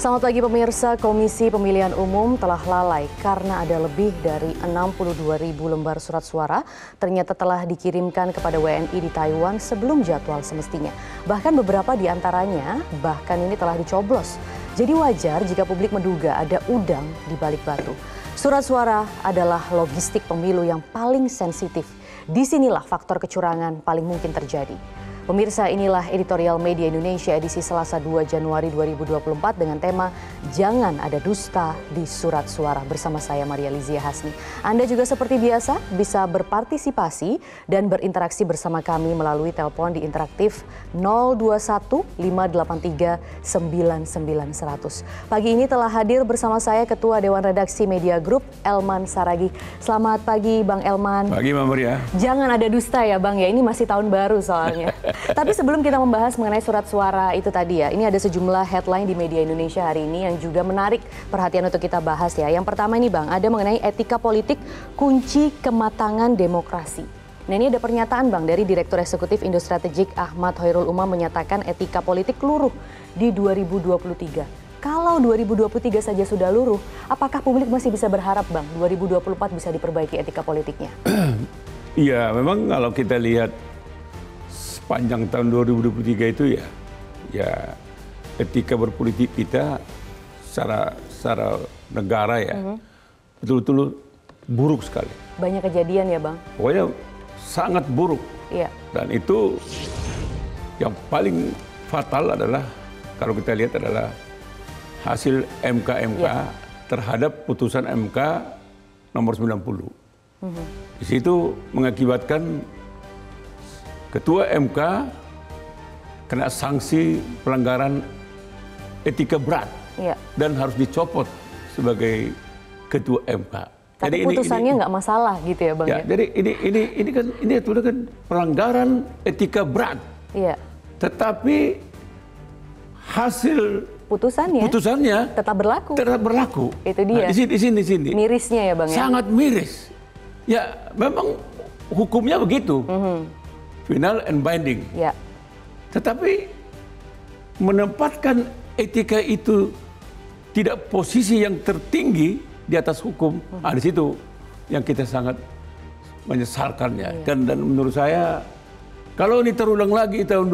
Selamat pagi pemirsa, Komisi Pemilihan Umum telah lalai karena ada lebih dari 62.000 lembar surat suara ternyata telah dikirimkan kepada WNI di Taiwan sebelum jadwal semestinya. Bahkan beberapa di antaranya bahkan ini telah dicoblos. Jadi wajar jika publik menduga ada udang di balik batu. Surat suara adalah logistik pemilu yang paling sensitif. Disinilah faktor kecurangan paling mungkin terjadi. Pemirsa, inilah editorial Media Indonesia edisi Selasa 2 Januari 2024 dengan tema Jangan Ada Dusta di Surat Suara bersama saya Maria Lizia Hasni. Anda juga seperti biasa bisa berpartisipasi dan berinteraksi bersama kami melalui telepon di interaktif 021 583 99 100. Pagi ini telah hadir bersama saya Ketua Dewan Redaksi Media Group Elman Saragih. Selamat pagi Bang Elman. Pagi Mbak Maria. Jangan ada dusta ya Bang ya, ini masih tahun baru soalnya. Tapi sebelum kita membahas mengenai surat suara itu tadi ya, ini ada sejumlah headline di media Indonesia hari ini yang juga menarik perhatian untuk kita bahas ya. Yang pertama ini Bang, ada mengenai etika politik kunci kematangan demokrasi. Nah ini ada pernyataan Bang dari Direktur Eksekutif Indo Strategik Ahmad Hoirul Umam menyatakan etika politik luruh di 2023. Kalau 2023 saja sudah luruh, apakah publik masih bisa berharap Bang 2024 bisa diperbaiki etika politiknya? Iya, memang kalau kita lihat sepanjang tahun 2023 itu ya etika berpolitik kita secara negara ya betul-betul buruk sekali. Banyak kejadian ya Bang? Pokoknya sangat buruk. Iya. Dan itu yang paling fatal adalah kalau kita lihat adalah hasil MK terhadap putusan MK nomor 90. Di situ mengakibatkan Ketua MK kena sanksi pelanggaran etika berat dan harus dicopot sebagai Ketua MK. Tapi jadi putusannya nggak masalah gitu ya Bang? Ya, jadi ini kan pelanggaran etika berat. Iya. Tetapi hasil putusannya tetap berlaku. Tetap berlaku. Itu dia. Nah, di sini. Mirisnya ya Bang ya? Sangat miris. Ya memang hukumnya begitu. Final and binding. Ya. Tetapi menempatkan etika itu tidak posisi yang tertinggi di atas hukum. Di situ yang kita sangat menyesalkannya. Ya. Dan menurut saya kalau ini terulang lagi tahun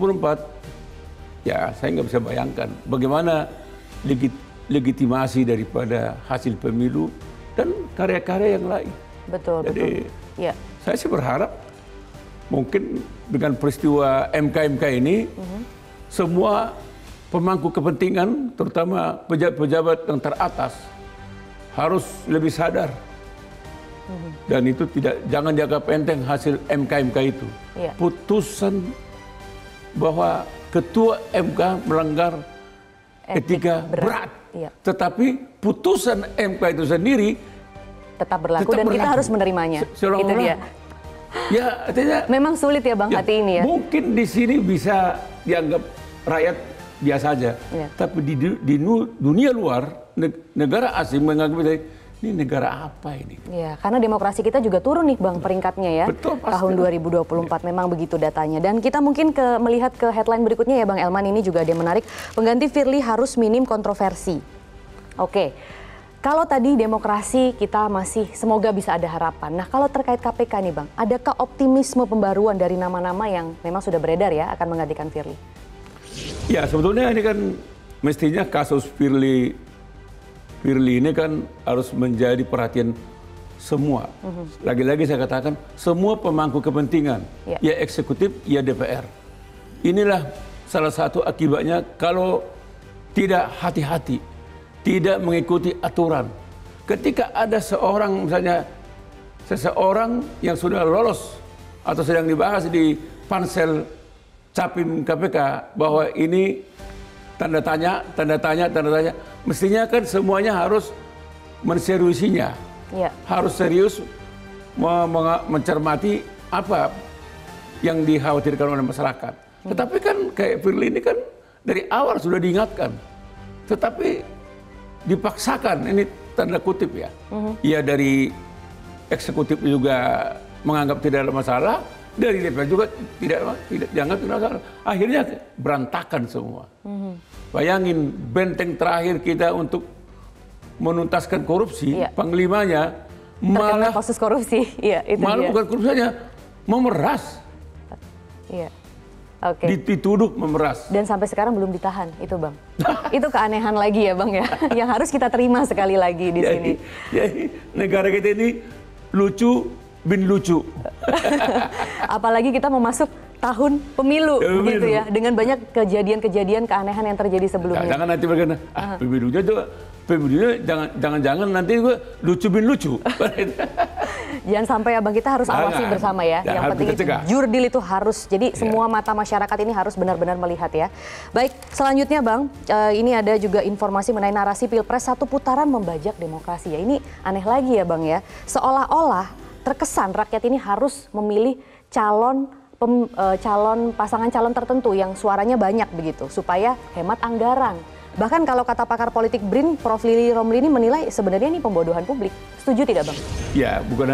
2024, ya saya nggak bisa bayangkan bagaimana legitimasi daripada hasil pemilu dan karya-karya yang lain. Betul. Jadi ya. Saya sih berharap mungkin dengan peristiwa MK ini, semua pemangku kepentingan, terutama pejabat-pejabat yang teratas, harus lebih sadar. Dan itu jangan dianggap enteng hasil MK itu. Ya. Putusan bahwa Ketua MK melanggar etika berat. Ya. Tetapi putusan MK itu sendiri tetap berlaku dan kita harus menerimanya. Itu dia. Ya, artinya memang sulit ya Bang hati ini ya. Mungkin di sini bisa dianggap rakyat biasa aja. Ya. Tapi di dunia luar, negara asing menganggap ini negara apa ini? Ya, karena demokrasi kita juga turun nih Bang peringkatnya ya. Betul, pasti. Tahun 2024 memang begitu datanya. Dan kita mungkin melihat ke headline berikutnya ya Bang Elman, ini juga ada yang menarik. Pengganti Firly harus minim kontroversi. Oke. Kalau tadi demokrasi kita masih semoga bisa ada harapan. Nah kalau terkait KPK nih Bang, adakah optimisme pembaruan dari nama-nama yang memang sudah beredar ya akan menggantikan Firly? Ya sebetulnya ini kan mestinya kasus Firly ini kan harus menjadi perhatian semua. Lagi-lagi saya katakan semua pemangku kepentingan, ya eksekutif, ya DPR. Inilah salah satu akibatnya kalau tidak hati-hati. Tidak mengikuti aturan. Ketika ada seseorang yang sudah lolos atau sedang dibahas di pansel Capim KPK bahwa ini tanda tanya, mestinya kan semuanya harus menseriusinya. Ya. Harus serius mencermati apa yang dikhawatirkan oleh masyarakat. Tetapi kan kayak Firly ini kan dari awal sudah diingatkan. Tetapi dipaksakan, ini tanda kutip ya. Ya dari eksekutif juga menganggap tidak ada masalah, Dari DPR juga tidak dianggap masalah. Akhirnya berantakan semua. Bayangin benteng terakhir kita untuk menuntaskan korupsi, panglimanya malah kasus korupsi, itu malah dia. bukan korupsi saja, memeras. Iya. Oke. Dituduh memeras. Dan sampai sekarang belum ditahan, itu Bang. Itu keanehan lagi ya Bang ya, yang harus kita terima sekali lagi di sini. Jadi negara kita ini lucu bin lucu. Apalagi kita mau masuk tahun pemilu, gitu ya, dengan banyak kejadian-kejadian keanehan yang terjadi sebelumnya. Jangan nanti berkata, pemilunya jangan-jangan nanti gue lucu bin lucu. Jangan sampai Abang, kita harus awasi bersama ya. Yang penting itu jurdil itu harus, jadi semua mata masyarakat ini harus benar-benar melihat ya. Baik, selanjutnya Bang, ini ada juga informasi mengenai narasi Pilpres satu putaran membajak demokrasi ya. Ini aneh lagi ya Bang ya, seolah-olah terkesan rakyat ini harus memilih pasangan calon tertentu yang suaranya banyak begitu, supaya hemat anggaran. Bahkan kalau kata pakar politik BRIN, Prof. Lili Romlini menilai sebenarnya ini pembodohan publik. Setuju tidak Bang? Ya, bukan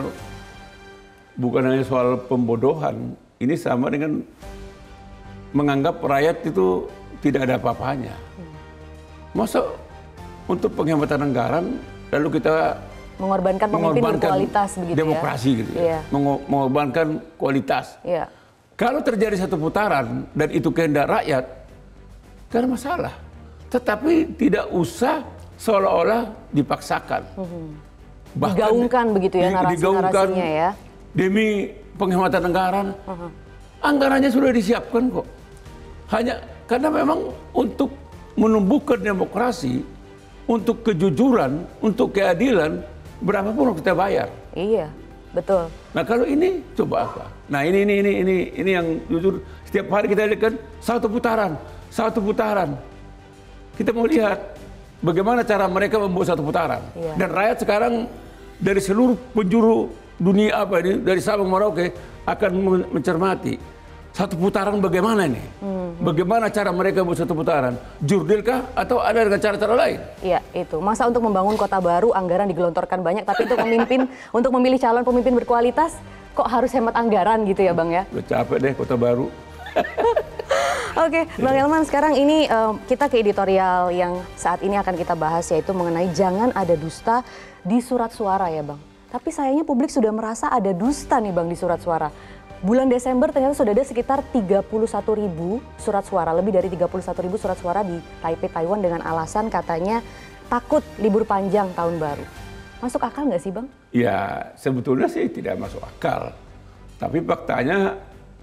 hanya soal pembodohan. Ini sama dengan menganggap rakyat itu tidak ada apa-apanya. Masa untuk penghematan anggaran lalu kita mengorbankan pemimpin berkualitas begitu demokrasi ya? gitu ya. Mengorbankan kualitas. Iya. Kalau terjadi satu putaran dan itu kehendak rakyat, tidak ada masalah. Tetapi tidak usah seolah-olah dipaksakan. Bahkan digaungkan begitu ya narasinya ya. Demi penghematan anggaran. Anggarannya sudah disiapkan kok. Hanya karena memang untuk menumbuhkan demokrasi, untuk kejujuran, untuk keadilan, berapapun kita bayar. Iya, betul. Nah kalau ini coba apa? Nah ini yang jujur setiap hari kita lihat kan satu putaran. Kita mau lihat bagaimana cara mereka membuat satu putaran. Iya. Dan rakyat sekarang dari seluruh penjuru dunia dari Sabang Merauke akan mencermati satu putaran bagaimana nih? Bagaimana cara mereka buat satu putaran? Jurdil kah atau ada dengan cara-cara lain? Iya, itu. Masa untuk membangun kota baru anggaran digelontorkan banyak, tapi untuk untuk memilih calon pemimpin berkualitas kok harus hemat anggaran gitu ya Bang ya? Udah capek deh kota baru. Oke, Bang Elman, sekarang ini kita ke editorial yang saat ini akan kita bahas, yaitu mengenai jangan ada dusta di surat suara ya Bang. Tapi sayangnya publik sudah merasa ada dusta nih Bang di surat suara. Bulan Desember ternyata sudah ada sekitar 31.000 surat suara, lebih dari 31.000 surat suara di Taipei, Taiwan dengan alasan katanya takut libur panjang tahun baru. Masuk akal nggak sih Bang? Ya sebetulnya sih tidak masuk akal. Tapi faktanya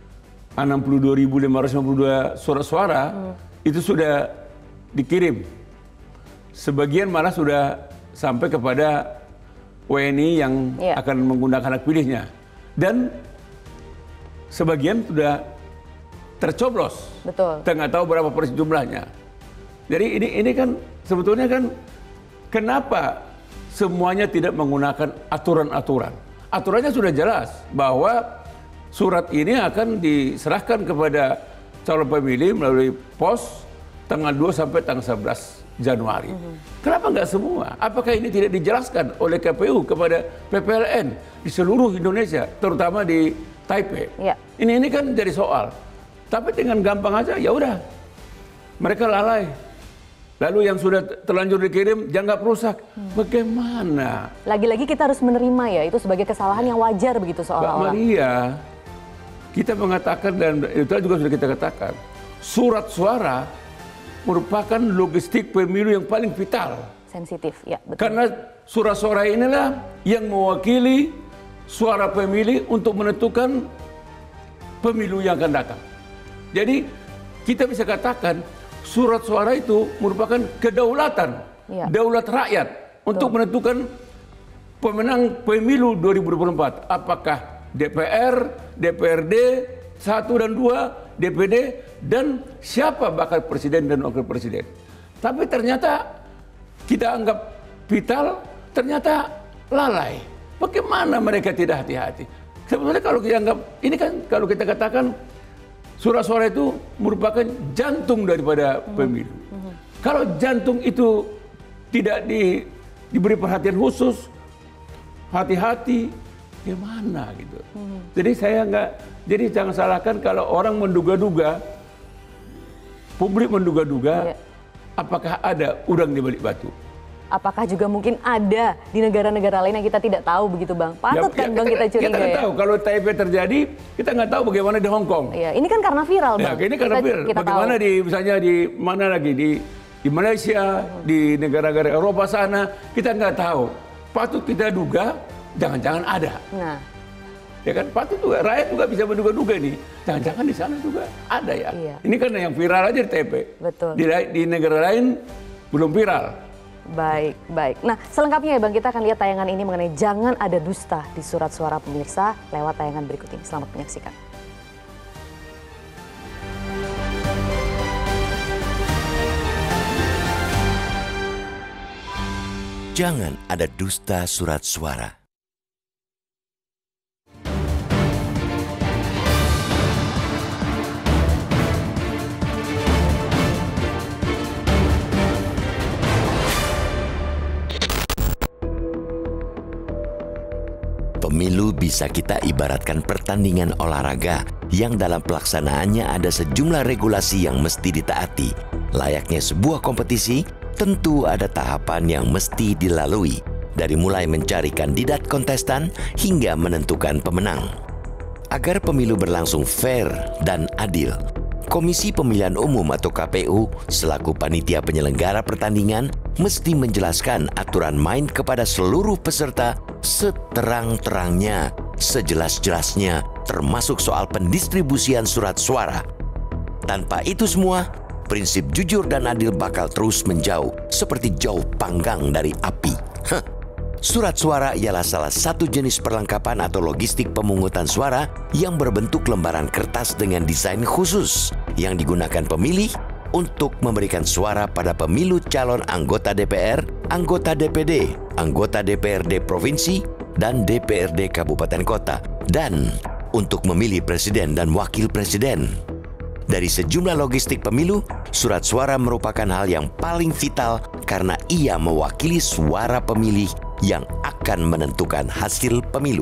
62.552 surat suara itu sudah dikirim. Sebagian malah sudah sampai kepada WNI yang akan menggunakan hak pilihnya. Dan sebagian sudah tercoblos. Betul. Kita nggak tahu berapa persis jumlahnya. Jadi ini kan sebetulnya kan kenapa semuanya tidak menggunakan aturan-aturan. Aturannya sudah jelas bahwa surat ini akan diserahkan kepada calon pemilih melalui pos tanggal 2 sampai tanggal 11 Januari. Kenapa nggak semua? Apakah ini tidak dijelaskan oleh KPU kepada PPLN di seluruh Indonesia, terutama di Taipei? Ya. Ini kan jadi soal. Tapi dengan gampang aja, ya udah. Mereka lalai. Lalu yang sudah terlanjur dikirim jangan rusak. Bagaimana? Lagi-lagi kita harus menerima ya, itu sebagai kesalahan yang wajar begitu seolah-olah. Mbak Maria, kita mengatakan dan itu juga sudah kita katakan, surat suara merupakan logistik pemilu yang paling vital. Sensitif, ya betul. Karena surat suara inilah yang mewakili suara pemilih untuk menentukan pemilu yang akan datang. Jadi kita bisa katakan surat suara itu merupakan kedaulatan, daulat rakyat untuk menentukan pemenang pemilu 2024. Apakah DPR, DPRD 1 dan 2, DPD, dan siapa bakal presiden dan wakil presiden. Tapi ternyata kita anggap vital, ternyata lalai. Bagaimana mereka tidak hati-hati? Sebetulnya kalau kita anggap, ini kan kalau kita katakan surat suara itu merupakan jantung daripada pemilu. Kalau jantung itu tidak diberi perhatian khusus, hati-hati, bagaimana gitu. Jadi jadi jangan salahkan kalau orang menduga-duga, publik menduga-duga, apakah ada udang di balik batu. Apakah juga mungkin ada di negara-negara lain yang kita tidak tahu begitu Bang? Patut kan Bang kita curiga kita nggak tahu. Kalau Taipei terjadi, kita nggak tahu bagaimana di Hong Kong. Iya, ini kan karena viral Bang. Ya, ini karena viral. Bagaimana misalnya di mana lagi di Malaysia, di negara-negara Eropa sana, kita nggak tahu. Patut kita duga, jangan-jangan ada. Nah, ya kan patut juga, rakyat juga bisa menduga-duga nih. Jangan-jangan di sana juga ada ya. Iya. Ini kan yang viral aja di Taipei. Betul. Di negara lain belum viral. Baik, baik. Nah, selengkapnya ya Bang, kita akan lihat tayangan ini mengenai jangan ada dusta di surat suara pemirsa lewat tayangan berikut ini. Selamat menyaksikan. Jangan ada dusta surat suara. Pemilu bisa kita ibaratkan pertandingan olahraga yang dalam pelaksanaannya ada sejumlah regulasi yang mesti ditaati. Layaknya sebuah kompetisi, tentu ada tahapan yang mesti dilalui, dari mulai mencari kandidat kontestan hingga menentukan pemenang. Agar pemilu berlangsung fair dan adil, Komisi Pemilihan Umum atau KPU selaku panitia penyelenggara pertandingan mesti menjelaskan aturan main kepada seluruh peserta seterang-terangnya, sejelas-jelasnya, termasuk soal pendistribusian surat suara. Tanpa itu semua, prinsip jujur dan adil bakal terus menjauh seperti jauh panggang dari api. Surat suara ialah salah satu jenis perlengkapan atau logistik pemungutan suara yang berbentuk lembaran kertas dengan desain khusus yang digunakan pemilih untuk memberikan suara pada pemilu calon anggota DPR, anggota DPD, anggota DPRD provinsi, dan DPRD kabupaten kota, dan untuk memilih presiden dan wakil presiden. Dari sejumlah logistik pemilu, surat suara merupakan hal yang paling vital karena ia mewakili suara pemilih yang akan menentukan hasil pemilu.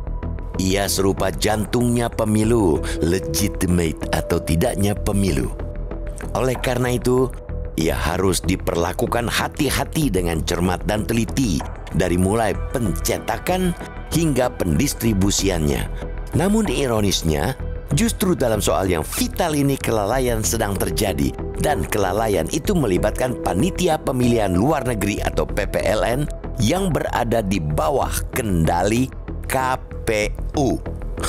Ia serupa jantungnya pemilu, legitimate atau tidaknya pemilu. Oleh karena itu, ia harus diperlakukan hati-hati dengan cermat dan teliti dari mulai pencetakan hingga pendistribusiannya. Namun ironisnya, justru dalam soal yang vital ini kelalaian sedang terjadi, dan kelalaian itu melibatkan Panitia Pemilihan Luar Negeri atau PPLN yang berada di bawah kendali KPU.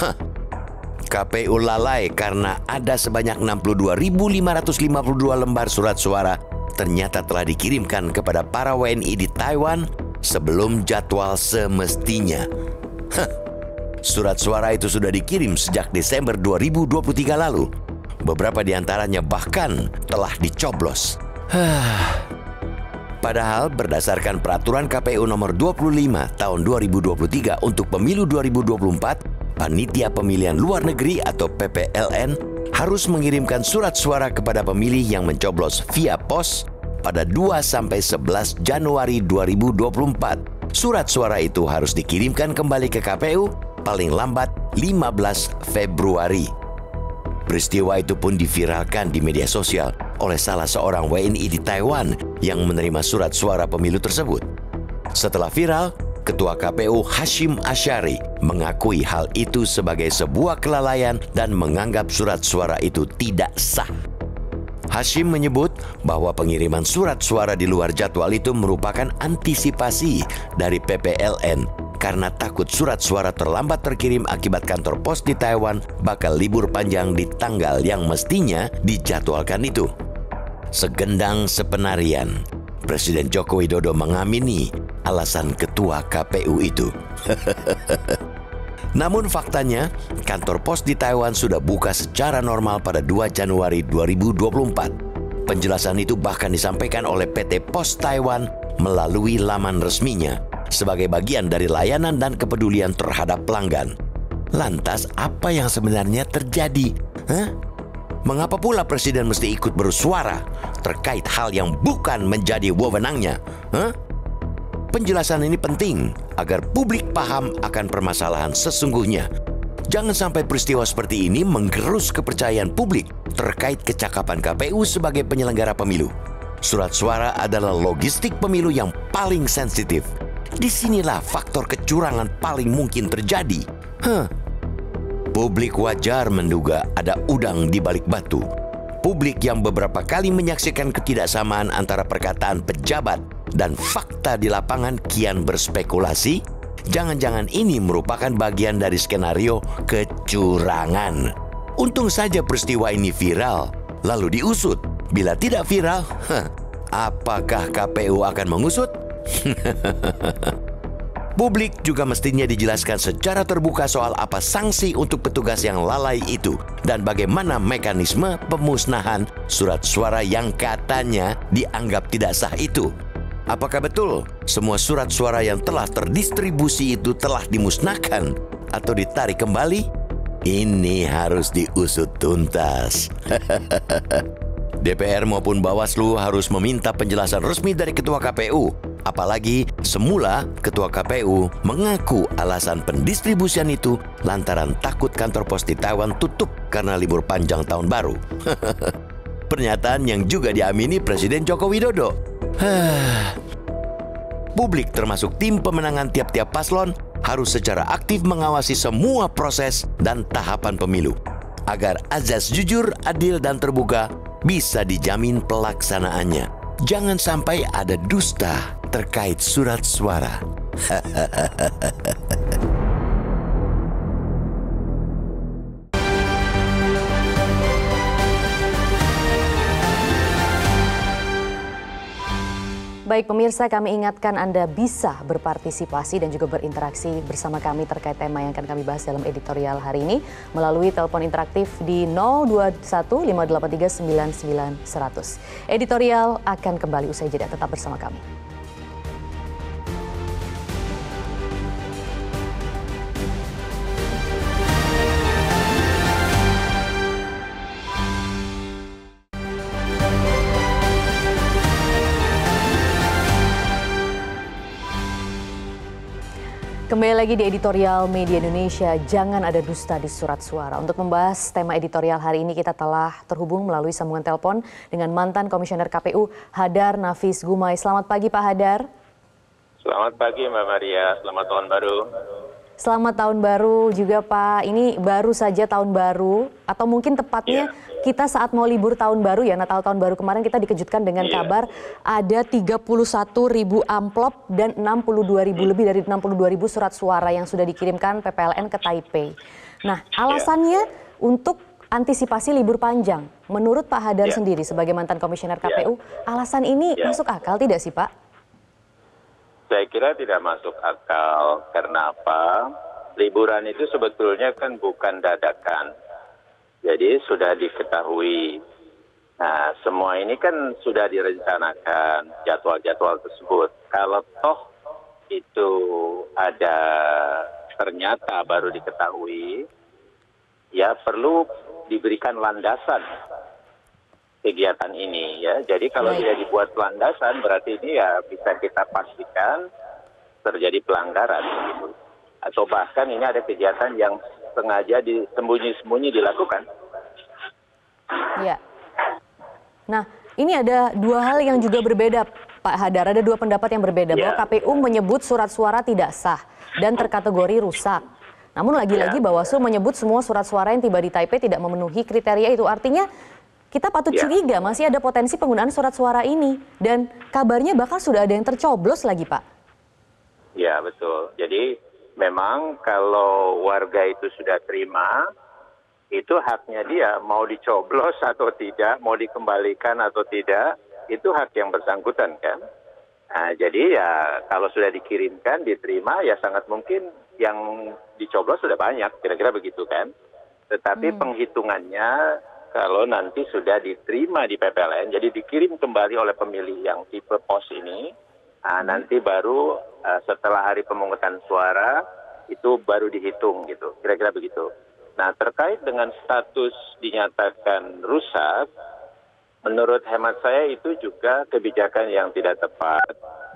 KPU lalai karena ada sebanyak 62.552 lembar surat suara ternyata telah dikirimkan kepada para WNI di Taiwan sebelum jadwal semestinya. Surat suara itu sudah dikirim sejak Desember 2023 lalu. Beberapa di antaranya bahkan telah dicoblos. Padahal berdasarkan peraturan KPU nomor 25 tahun 2023 untuk pemilu 2024, Panitia Pemilihan Luar Negeri atau PPLN harus mengirimkan surat suara kepada pemilih yang mencoblos via pos pada 2-11 Januari 2024. Surat suara itu harus dikirimkan kembali ke KPU paling lambat 15 Februari. Peristiwa itu pun diviralkan di media sosial oleh salah seorang WNI di Taiwan yang menerima surat suara pemilu tersebut. Setelah viral, Ketua KPU Hashim Asyari mengakui hal itu sebagai sebuah kelalaian dan menganggap surat suara itu tidak sah. Hashim menyebut bahwa pengiriman surat suara di luar jadwal itu merupakan antisipasi dari PPLN karena takut surat suara terlambat terkirim akibat kantor pos di Taiwan bakal libur panjang di tanggal yang mestinya dijadwalkan itu. Segendang sepenarian, Presiden Joko Widodo mengamini alasan ketua KPU itu. Namun faktanya, kantor pos di Taiwan sudah buka secara normal pada 2 Januari 2024. Penjelasan itu bahkan disampaikan oleh PT Pos Taiwan melalui laman resminya sebagai bagian dari layanan dan kepedulian terhadap pelanggan. Lantas apa yang sebenarnya terjadi? Mengapa pula Presiden mesti ikut bersuara terkait hal yang bukan menjadi wewenangnya? penjelasan ini penting agar publik paham akan permasalahan sesungguhnya. Jangan sampai peristiwa seperti ini menggerus kepercayaan publik terkait kecakapan KPU sebagai penyelenggara pemilu. Surat suara adalah logistik pemilu yang paling sensitif. Disinilah faktor kecurangan paling mungkin terjadi. Publik wajar menduga ada udang di balik batu. Publik yang beberapa kali menyaksikan ketidaksamaan antara perkataan pejabat dan fakta di lapangan kian berspekulasi, jangan-jangan ini merupakan bagian dari skenario kecurangan. Untung saja peristiwa ini viral, lalu diusut. Bila tidak viral, apakah KPU akan mengusut? Publik juga mestinya dijelaskan secara terbuka soal apa sanksi untuk petugas yang lalai itu dan bagaimana mekanisme pemusnahan surat suara yang katanya dianggap tidak sah itu. Apakah betul semua surat suara yang telah terdistribusi itu telah dimusnahkan atau ditarik kembali? Ini harus diusut tuntas. DPR maupun Bawaslu harus meminta penjelasan resmi dari Ketua KPU. Apalagi semula Ketua KPU mengaku alasan pendistribusian itu lantaran takut kantor pos di Taiwan tutup karena libur panjang tahun baru. Pernyataan yang juga diamini Presiden Joko Widodo. Publik termasuk tim pemenangan tiap-tiap paslon harus secara aktif mengawasi semua proses dan tahapan pemilu agar azas jujur, adil, dan terbuka bisa dijamin pelaksanaannya. Jangan sampai ada dusta terkait surat suara. Baik pemirsa, kami ingatkan Anda bisa berpartisipasi dan juga berinteraksi bersama kami terkait tema yang akan kami bahas dalam editorial hari ini melalui telepon interaktif di 021 583 99 100. Editorial akan kembali usai jeda, tetap bersama kami. Kembali lagi di editorial Media Indonesia, jangan ada dusta di surat suara. Untuk membahas tema editorial hari ini kita telah terhubung melalui sambungan telepon dengan mantan Komisioner KPU Hadar Nafis Gumai. Selamat pagi Pak Hadar. Selamat pagi Mbak Maria, selamat tahun baru. Selamat tahun baru juga Pak. Ini baru saja tahun baru atau mungkin tepatnya kita saat mau libur tahun baru ya, Natal tahun baru kemarin kita dikejutkan dengan kabar ada 31.000 amplop dan 62.000 lebih dari 62.000 surat suara yang sudah dikirimkan PPLN ke Taipei. Nah, alasannya untuk antisipasi libur panjang. Menurut Pak Hadar sendiri sebagai mantan Komisioner KPU, alasan ini masuk akal tidak sih Pak? Saya kira tidak masuk akal. Karena apa? Liburan itu sebetulnya kan bukan dadakan. Jadi sudah diketahui. Nah, semua ini kan sudah direncanakan jadwal-jadwal tersebut. Kalau toh itu ada ternyata baru diketahui, ya perlu diberikan landasan kegiatan ini ya. Jadi kalau tidak dibuat landasan berarti ini ya bisa kita pastikan terjadi pelanggaran gitu. Atau bahkan ini ada kegiatan yang sengaja sembunyi-sembunyi dilakukan. Ya. Nah, ini ada dua hal yang juga berbeda Pak Hadar. Ada dua pendapat yang berbeda bahwa KPU menyebut surat suara tidak sah dan terkategori rusak. Namun lagi-lagi Bawaslu menyebut semua surat suara yang tiba di Taipei tidak memenuhi kriteria itu. Artinya kita patut curiga masih ada potensi penggunaan surat suara ini. Dan kabarnya bahkan sudah ada yang tercoblos lagi, Pak. Ya, betul. Jadi memang kalau warga itu sudah terima, itu haknya dia. Mau dicoblos atau tidak, mau dikembalikan atau tidak, itu hak yang bersangkutan kan. Nah, jadi ya kalau sudah dikirimkan, diterima, ya sangat mungkin yang dicoblos sudah banyak, kira-kira begitu kan. Tetapi penghitungannya kalau nanti sudah diterima di PPLN, jadi dikirim kembali oleh pemilih yang tipe pos ini, nanti baru setelah hari pemungutan suara, itu baru dihitung gitu, kira-kira begitu. Nah, terkait dengan status dinyatakan rusak, menurut hemat saya itu juga kebijakan yang tidak tepat.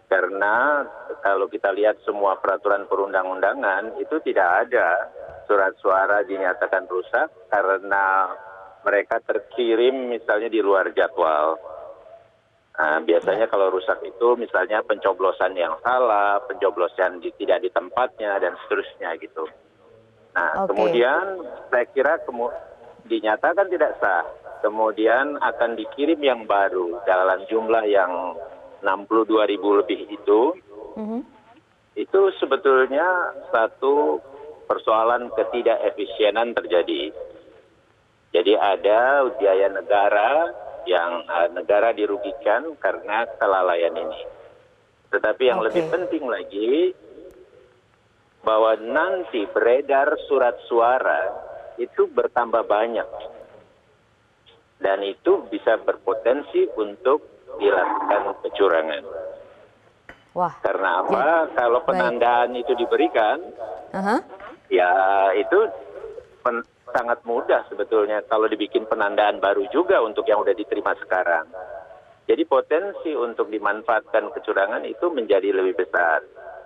Karena kalau kita lihat semua peraturan perundang-undangan itu tidak ada surat suara dinyatakan rusak karena mereka terkirim misalnya di luar jadwal. Nah, biasanya kalau rusak itu misalnya pencoblosan yang salah, pencoblosan tidak di tempatnya, dan seterusnya gitu. Nah, kemudian saya kira dinyatakan tidak sah. Kemudian akan dikirim yang baru dalam jumlah yang 62.000 lebih itu. Itu sebetulnya satu persoalan ketidakefisienan terjadi. Jadi ada biaya negara yang negara dirugikan karena kelalaian ini. Tetapi yang lebih penting lagi, bahwa nanti beredar surat suara itu bertambah banyak. Dan itu bisa berpotensi untuk dilakukan kecurangan. Wah. Karena apa? Kalau penandaan itu diberikan, ya itu sangat mudah sebetulnya kalau dibikin penandaan baru juga untuk yang udah diterima sekarang. Jadi potensi untuk dimanfaatkan kecurangan itu menjadi lebih besar.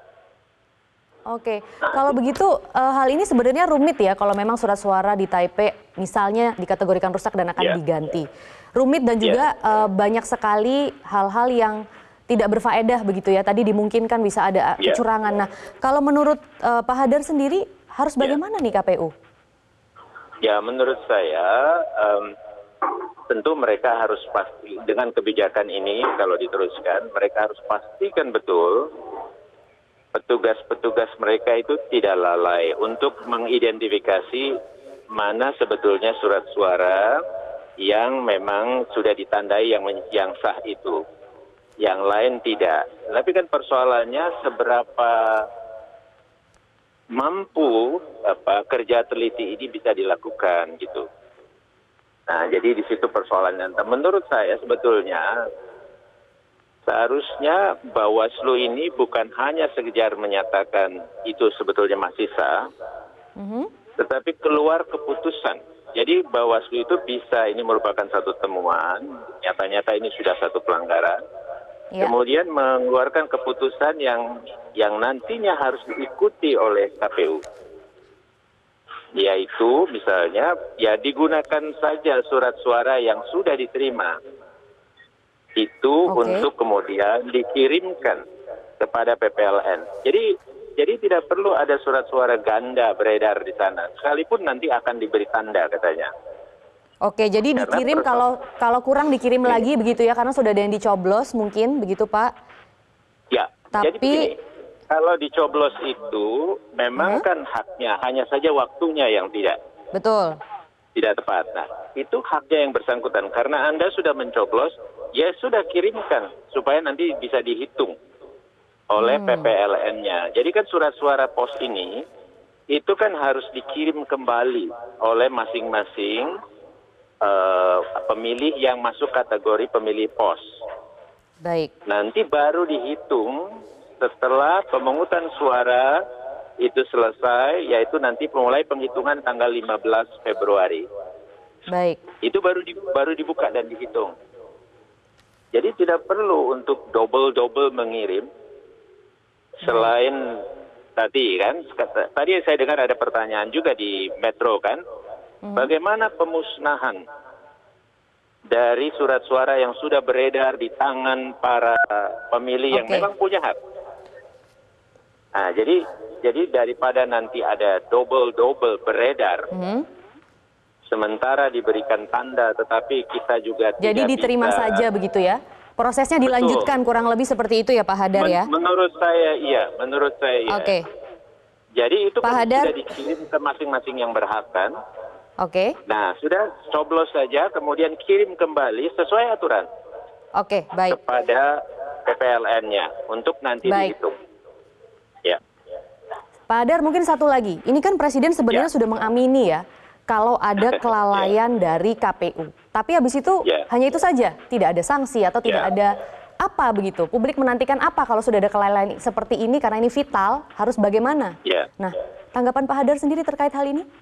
Oke, kalau begitu hal ini sebenarnya rumit ya kalau memang surat suara di Taipei misalnya dikategorikan rusak dan akan diganti. Rumit dan juga banyak sekali hal-hal yang tidak berfaedah begitu ya. Tadi dimungkinkan bisa ada kecurangan. Nah, kalau menurut Pak Hadar sendiri harus bagaimana nih KPU? Ya, menurut saya tentu mereka harus pasti dengan kebijakan ini kalau diteruskan, mereka harus pastikan betul petugas-petugas mereka itu tidak lalai untuk mengidentifikasi mana sebetulnya surat suara yang memang sudah ditandai yang sah itu. Yang lain tidak. Tapi kan persoalannya seberapa mampu kerja teliti ini bisa dilakukan gitu. Nah, jadi di situ persoalannya. Menurut saya sebetulnya seharusnya Bawaslu ini bukan hanya sekedar menyatakan itu sebetulnya masih sah, tetapi keluar keputusan. Jadi Bawaslu itu bisa, ini merupakan satu temuan, nyata-nyata ini sudah satu pelanggaran, kemudian mengeluarkan keputusan yang nantinya harus diikuti oleh KPU. Yaitu misalnya ya digunakan saja surat suara yang sudah diterima. Itu untuk kemudian dikirimkan kepada PPLN. Jadi tidak perlu ada surat suara ganda beredar di sana. Sekalipun nanti akan diberi tanda katanya. Oke, jadi dikirim kalau kurang dikirim lagi begitu ya, karena sudah ada yang dicoblos mungkin begitu Pak? Ya, tapi jadi begini, kalau dicoblos itu memang kan haknya, hanya saja waktunya yang tidak. Betul. Tidak tepat. Nah, itu haknya yang bersangkutan. Karena Anda sudah mencoblos, ya sudah kirimkan supaya nanti bisa dihitung oleh PPLN-nya. Jadi kan surat suara pos ini itu kan harus dikirim kembali oleh masing-masing pemilih yang masuk kategori pemilih pos. Baik. Nanti baru dihitung setelah pemungutan suara itu selesai, yaitu nanti mulai penghitungan tanggal 15 Februari. Baik. Itu baru dibuka dan dihitung. Jadi tidak perlu untuk double mengirim. Selain tadi kan, tadi saya dengar ada pertanyaan juga di Metro kan, bagaimana pemusnahan dari surat suara yang sudah beredar di tangan para pemilih yang memang punya hak. Nah, jadi daripada nanti ada double beredar, sementara diberikan tanda, tetapi kita juga jadi tidak diterima bisa, saja begitu ya? Prosesnya dilanjutkan kurang lebih seperti itu ya Pak Hadar ya? Menurut saya iya. Oke. Jadi itu Pak kan Hadar sudah dikirim ke masing-masing yang berhak kan? Oke. Nah, sudah coblos saja, kemudian kirim kembali sesuai aturan. Oke, baik. Kepada PPLN-nya untuk nanti dihitung. Ya. Pak Hadar, mungkin satu lagi. Ini kan Presiden sebenarnya sudah mengamini ya kalau ada kelalaian dari KPU. Tapi habis itu hanya itu saja, tidak ada sanksi atau tidak ada apa begitu. Publik menantikan apa kalau sudah ada kelalaian seperti ini karena ini vital, harus bagaimana? Nah, tanggapan Pak Hadar sendiri terkait hal ini?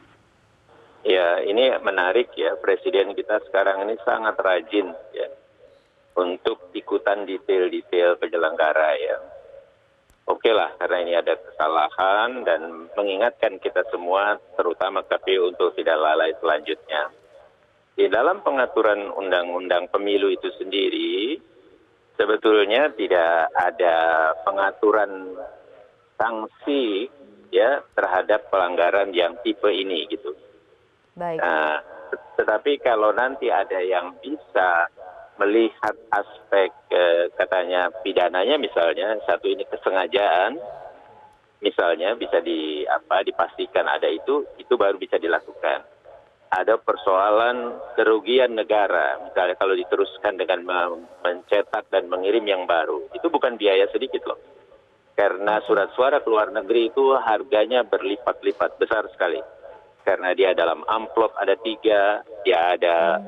Ya, ini menarik ya, Presiden kita sekarang ini sangat rajin ya untuk ikutan detail-detail penyelenggara ya. Oke lah, karena ini ada kesalahan dan mengingatkan kita semua, terutama KPU untuk tidak lalai selanjutnya. Di dalam pengaturan undang-undang pemilu itu sendiri, sebetulnya tidak ada pengaturan sanksi ya terhadap pelanggaran yang tipe ini gitu. Baik. Nah, tetapi kalau nanti ada yang bisa melihat aspek katanya pidananya misalnya, satu ini kesengajaan, misalnya bisa dipastikan ada itu baru bisa dilakukan. Ada persoalan kerugian negara, misalnya kalau diteruskan dengan mencetak dan mengirim yang baru, itu bukan biaya sedikit loh. Karena surat suara ke luar negeri itu harganya berlipat-lipat, besar sekali. Karena dia dalam amplop ada 3, dia ada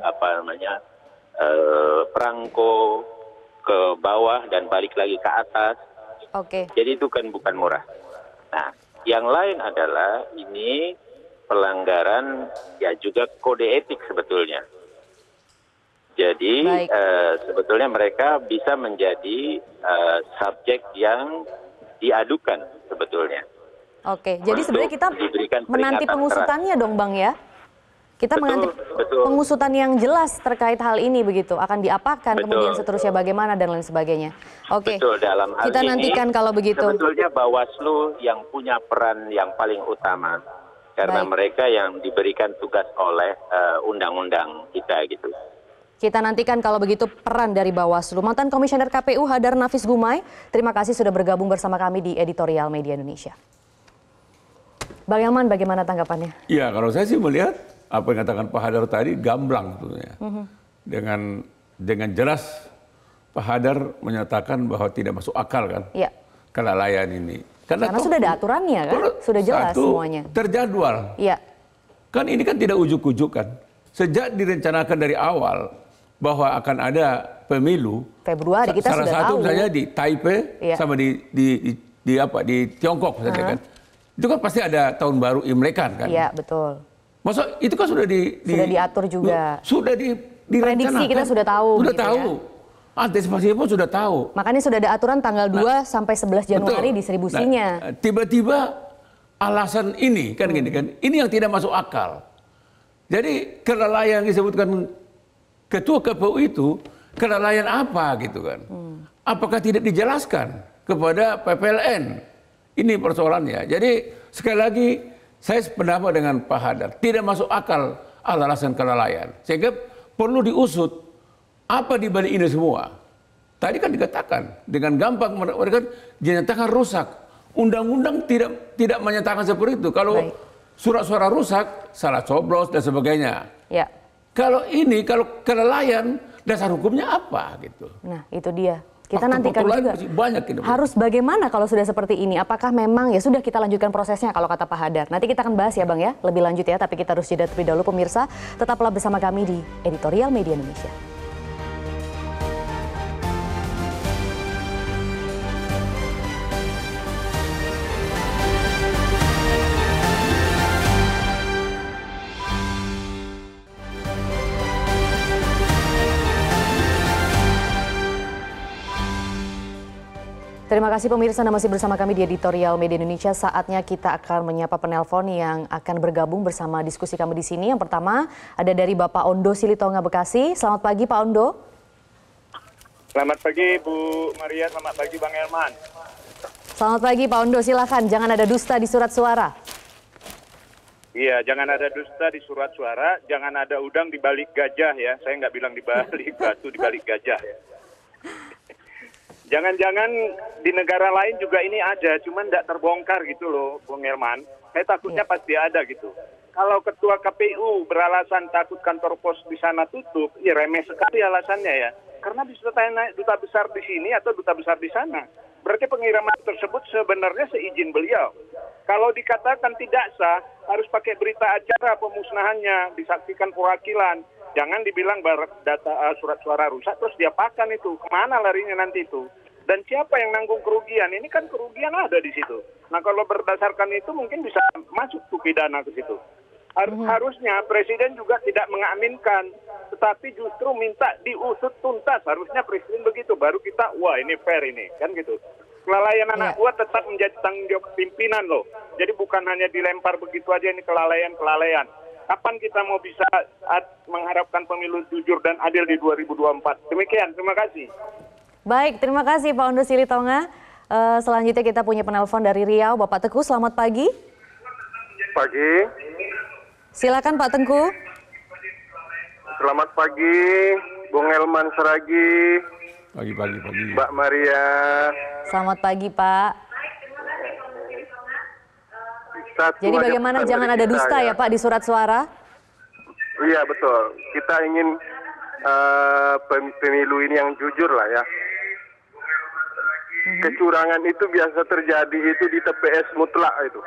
perangko ke bawah dan balik lagi ke atas. Oke. Jadi itu kan bukan murah. Nah, yang lain adalah ini pelanggaran ya juga kode etik sebetulnya. Jadi sebetulnya mereka bisa menjadi subjek yang diadukan sebetulnya. Oke, jadi sebenarnya kita menanti pengusutannya dong Bang ya? Kita menanti pengusutan yang jelas terkait hal ini begitu, akan diapakan, kemudian seterusnya bagaimana dan lain sebagainya. Oke, betul, dalam hal kita ini, nantikan kalau begitu. Sebetulnya Bawaslu yang punya peran yang paling utama, karena mereka yang diberikan tugas oleh undang-undang kita gitu. Kita nantikan kalau begitu peran dari Bawaslu. Mantan Komisioner KPU Hadar Nafis Gumai, terima kasih sudah bergabung bersama kami di Editorial Media Indonesia. Bang Yaman, bagaimana tanggapannya? Ya, kalau saya sih melihat apa yang katakan Pak Hadar tadi gamblang tentunya. Dengan jelas Pak Hadar menyatakan bahwa tidak masuk akal kan kelalaian ini. Karena sudah ada aturannya kan, sudah jelas semuanya. Terjadwal. Iya. Kan ini kan tidak ujuk-ujuk kan. Sejak direncanakan dari awal bahwa akan ada pemilu Februari kita salah sudah satu tahu. misalnya di Taipei sama di Tiongkok misalnya kan. Itu kan pasti ada tahun baru Imlekan kan. Iya, betul. Masa itu kan sudah sudah diatur juga. Sudah direncanakan. Prediksi kita sudah tahu. Sudah gitu tahu. Ya. Antisipasinya pun sudah tahu. Makanya sudah ada aturan tanggal 2 sampai 11 Januari distribusinya. Nah, tiba-tiba alasan ini kan gini kan. Ini yang tidak masuk akal. Jadi kelalaian yang disebutkan Ketua KPU itu kelalaian apa gitu kan. Apakah tidak dijelaskan kepada PPLN? Ini persoalannya. Jadi sekali lagi saya sependapat dengan Pak Hadar. Tidak masuk akal alasan kelalaian. Sehingga perlu diusut apa di balik ini semua. Tadi kan dikatakan dengan gampang mereka dinyatakan rusak. Undang-undang tidak menyatakan seperti itu. Kalau surat suara rusak, salah coblos dan sebagainya. Ya. Kalau kelalaian, dasar hukumnya apa gitu. Nah, itu dia. Kita nantikan juga harus bagaimana kalau sudah seperti ini. Apakah memang ya sudah kita lanjutkan prosesnya kalau kata Pak Hadar. Nanti kita akan bahas ya Bang ya, lebih lanjut ya. Tapi kita harus jeda terlebih dahulu pemirsa. Tetaplah bersama kami di Editorial Media Indonesia. Terima kasih pemirsa Anda masih bersama kami di Editorial Media Indonesia. Saatnya kita akan menyapa penelpon yang akan bergabung bersama diskusi kami di sini. Yang pertama ada dari Bapak Ondo Silitonga Bekasi. Selamat pagi Pak Ondo. Selamat pagi Bu Maria, selamat pagi Bang Herman. Selamat pagi Pak Ondo, silakan. Jangan ada dusta di surat suara. Iya, jangan ada dusta di surat suara, jangan ada udang di balik gajah ya. Saya nggak bilang di balik batu, di balik gajah ya. Jangan-jangan di negara lain juga ini ada, cuman tidak terbongkar gitu loh, Bung Herman. Saya takutnya pasti ada gitu. Kalau Ketua KPU beralasan takut kantor pos di sana tutup, ya remeh sekali alasannya ya. Karena bisa tanya duta besar di sini atau duta besar di sana. Berarti pengiriman tersebut sebenarnya seizin beliau. Kalau dikatakan tidak sah, harus pakai berita acara pemusnahannya, disaksikan perwakilan. Jangan dibilang data surat suara rusak terus diapakan itu. Kemana larinya nanti itu? Dan siapa yang nanggung kerugian? Ini kan kerugian ada di situ. Nah kalau berdasarkan itu mungkin bisa masuk tuh pidana ke situ. Harusnya Presiden juga tidak mengaminkan tetapi justru minta diusut tuntas. Harusnya presiden begitu, baru kita, wah ini fair ini, kan gitu. Kelalaian anak buah tetap menjadi tanggung jawab pimpinan loh. Jadi bukan hanya dilempar begitu aja ini kelalaian. Kapan kita mau bisa mengharapkan pemilu jujur dan adil di 2024? Demikian, terima kasih. Baik, terima kasih Pak Ondo Silitonga. Selanjutnya kita punya penelpon dari Riau, Bapak Teguh, selamat pagi. Pagi. Silakan Pak Tengku. Selamat pagi, Bung Elman Seragi. Pagi. Mbak Maria. Selamat pagi Pak. Jadi Satu bagaimana jangan ada dusta ya Pak di surat suara? Iya betul. Kita ingin pemilu ini yang jujur lah ya. Kecurangan itu biasa terjadi itu di TPS mutlak itu.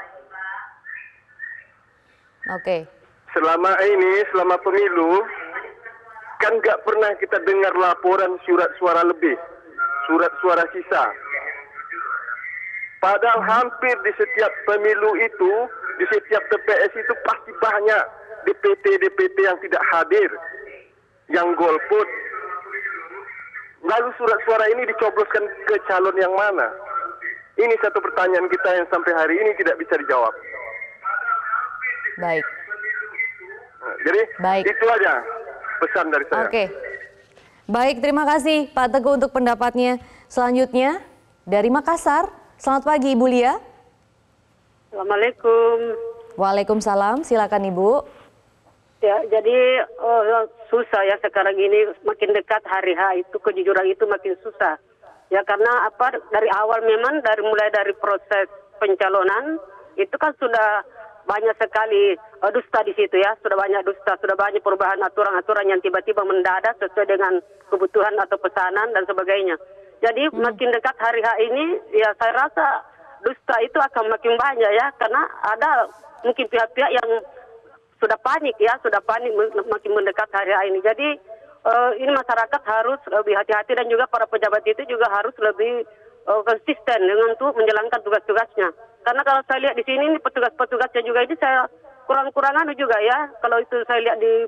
Oke. Selama pemilu, kan nggak pernah kita dengar laporan surat suara lebih, surat suara sisa. Padahal hampir di setiap pemilu itu, di setiap TPS itu pasti banyak DPT yang tidak hadir, yang golput. Lalu surat suara ini dicobloskan ke calon yang mana? Ini satu pertanyaan kita yang sampai hari ini tidak bisa dijawab. Baik. Jadi itu aja pesan dari saya. Oke. Baik, terima kasih Pak Teguh untuk pendapatnya. Selanjutnya dari Makassar. Selamat pagi Ibu Lia. Assalamualaikum. Waalaikumsalam, silakan Ibu. Ya, jadi susah ya sekarang ini, makin dekat hari H itu kejujuran itu makin susah. Ya karena dari awal memang mulai dari proses pencalonan itu kan sudah banyak sekali dusta di situ ya, sudah banyak dusta, sudah banyak perubahan aturan-aturan yang tiba-tiba mendadak sesuai dengan kebutuhan atau pesanan dan sebagainya. Jadi makin dekat hari H ini ya saya rasa dusta itu akan makin banyak ya, karena ada mungkin pihak-pihak yang sudah panik makin mendekat hari H ini. Jadi ini masyarakat harus lebih hati-hati dan juga para pejabat itu juga harus lebih konsisten dengan untuk menjalankan tugas-tugasnya. Karena kalau saya lihat di sini petugas-petugasnya juga ini saya kurang-kurangan juga ya. Kalau itu saya lihat di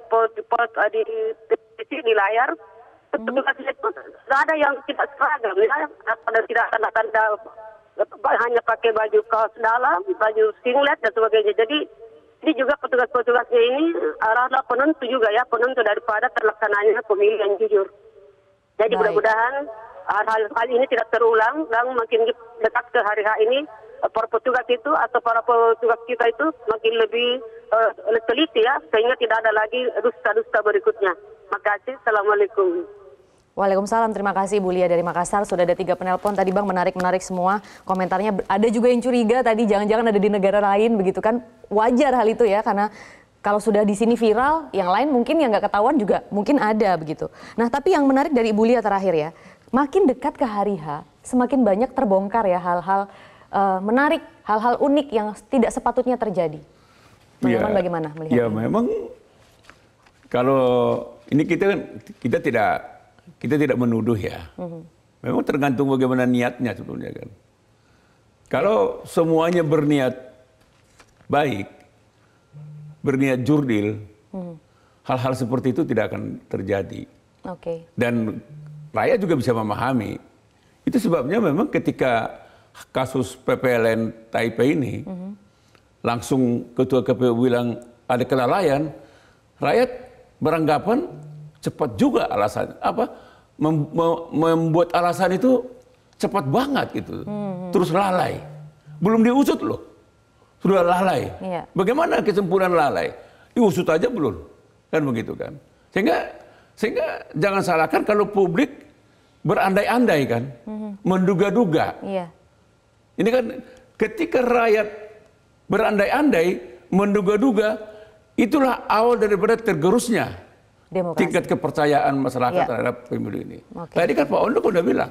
di layar, petugasnya itu tidak ada yang tidak seragam, ya. Ada tidak tanda-tanda hanya pakai baju kaos dalam, baju singlet dan sebagainya. Jadi ini juga petugas-petugasnya ini adalah penentu juga ya, penentu daripada terlaksananya pemilu yang jujur. Jadi mudah-mudahan hal ini tidak terulang dan makin dekat ke hari H ini para petugas itu atau para petugas kita itu makin lebih teliti ya, sehingga tidak ada lagi dusta-dusta berikutnya. Makasih, Assalamualaikum. Waalaikumsalam, terima kasih Bu Lia dari Makassar. Sudah ada 3 penelpon tadi Bang, menarik semua komentarnya. Ada juga yang curiga tadi jangan-jangan ada di negara lain begitu kan. Wajar hal itu ya, karena kalau sudah di sini viral, yang lain mungkin yang nggak ketahuan juga mungkin ada begitu. Nah tapi yang menarik dari Ibu Lia terakhir ya, makin dekat ke hari H, semakin banyak terbongkar ya hal-hal menarik, hal-hal unik yang tidak sepatutnya terjadi. Bagaimana melihatnya? Ya memang kalau ini kita tidak menuduh ya. Memang tergantung bagaimana niatnya sebetulnya kan. Kalau semuanya berniat baik, berniat jurdil, hal-hal seperti itu tidak akan terjadi. Dan rakyat juga bisa memahami. Itu sebabnya memang ketika kasus PPLN Taipei ini, langsung Ketua KPU bilang ada kelalaian, rakyat beranggapan cepat juga alasan membuat alasan itu cepat banget gitu, terus lalai, belum diusut loh, sudah lalai. Bagaimana kesempurnaan lalai? Diusut aja belum, kan begitu kan? Sehingga jangan salahkan kalau publik berandai-andai kan, menduga-duga. Ini kan ketika rakyat berandai-andai, menduga-duga, itulah awal daripada tergerusnya demokrasi. Tingkat kepercayaan masyarakat terhadap pemilu ini. Tadi kan Pak Ondo sudah bilang,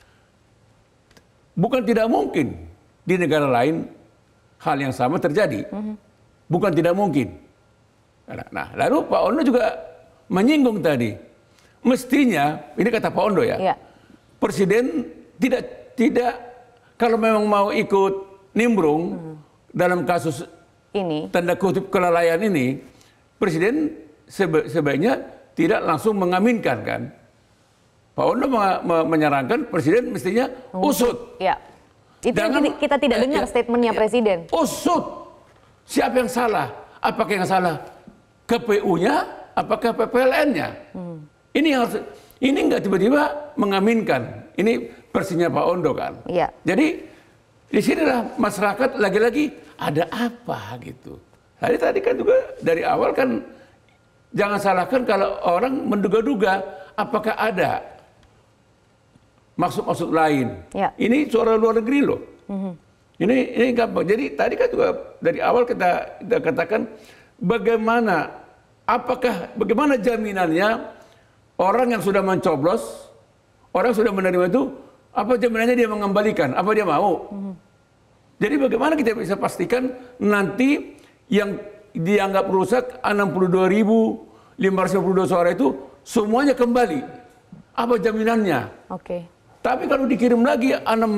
bukan tidak mungkin di negara lain hal yang sama terjadi. Bukan tidak mungkin. Nah, lalu Pak Ondo juga menyinggung tadi, mestinya, ini kata Pak Ondo ya, Presiden tidak kalau memang mau ikut nimbrung dalam kasus ini, tanda kutip kelalaian ini, Presiden sebaiknya tidak langsung mengaminkan kan. Pak Ondo menyarankan presiden mestinya usut. Ya. Itu yang kita tidak dengar statementnya presiden. Usut. Siapa yang salah? Apakah yang salah KPU-nya? Apakah PPLN-nya? Ini nggak tiba-tiba mengaminkan. Ini versinya Pak Ondo kan. Iya. Jadi di sinilah masyarakat lagi-lagi ada apa gitu. Tadi kan juga dari awal kan jangan salahkan kalau orang menduga-duga apakah ada maksud-maksud lain. Ya. Ini suara luar negeri loh. Ini gampang. Jadi tadi kan juga dari awal kita katakan bagaimana jaminannya orang yang sudah mencoblos, orang sudah menerima itu, apa jaminannya dia mengembalikan? Apa dia mau? Jadi bagaimana kita bisa pastikan nanti yang dianggap rusak 62.552 suara itu semuanya kembali? Apa jaminannya? Oke. Tapi kalau dikirim lagi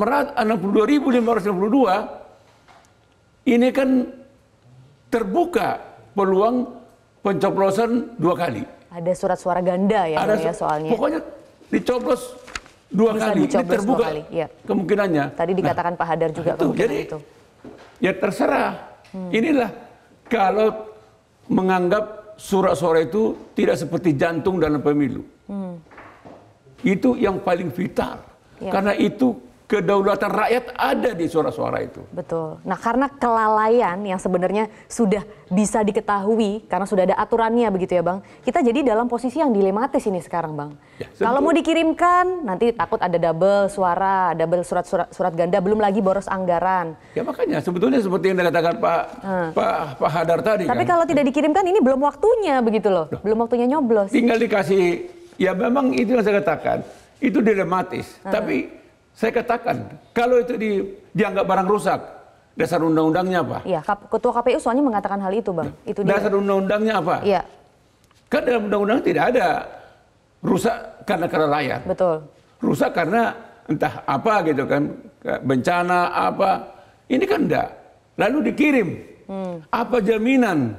62.552, ini kan terbuka peluang pencoblosan 2 kali. Ada surat suara ganda ya, ya soalnya. Pokoknya dicoblos 2 kali. Ini terbuka ya. Kemungkinannya. Tadi dikatakan Pak Hadar juga kemungkinan itu. Ya terserah. Inilah kalau menganggap surat suara itu tidak seperti jantung dalam pemilu. Itu yang paling vital. Ya. Karena itu kedaulatan rakyat ada di suara-suara itu. Betul. Nah, karena kelalaian yang sebenarnya sudah bisa diketahui karena sudah ada aturannya begitu ya, Bang. Kita jadi dalam posisi yang dilematis ini sekarang, Bang. Ya, kalau mau dikirimkan nanti takut ada double suara, double surat ganda, belum lagi boros anggaran. Ya makanya sebetulnya seperti yang dikatakan Pak Hadar tadi. Tapi kalau tidak dikirimkan ini belum waktunya begitu loh. Belum waktunya nyoblos. Tinggal dikasih, ya memang itu yang saya katakan. Itu dilematis. Tapi saya katakan, kalau itu dianggap barang rusak, dasar undang-undangnya apa? Iya, Ketua KPU soalnya mengatakan hal itu, Bang. Itu dasar undang-undangnya apa? Iya. Kan dalam undang-undang tidak ada rusak karena kelalaian. Betul. Rusak karena entah apa gitu kan, bencana apa. Ini kan enggak. Lalu dikirim. Apa jaminan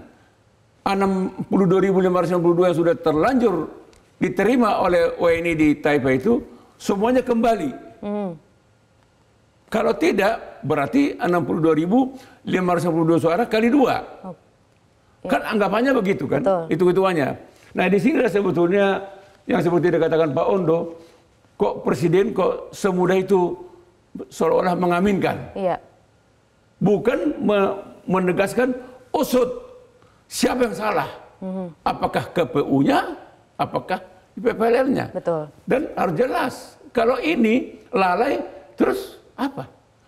62.552 yang sudah terlanjur diterima oleh WNI di Taipei itu semuanya kembali. Kalau tidak berarti 62.552 suara kali 2. Kan anggapannya begitu kan? Hitung-hitungannya. Nah di sini sebetulnya yang seperti dikatakan Pak Ondo, kok presiden kok semudah itu seolah-olah mengaminkan. Iya. Bukan menegaskan usut siapa yang salah. Apakah KPU-nya? Apakah PPLN-nya? Betul. Dan harus jelas. Kalau ini lalai, terus apa?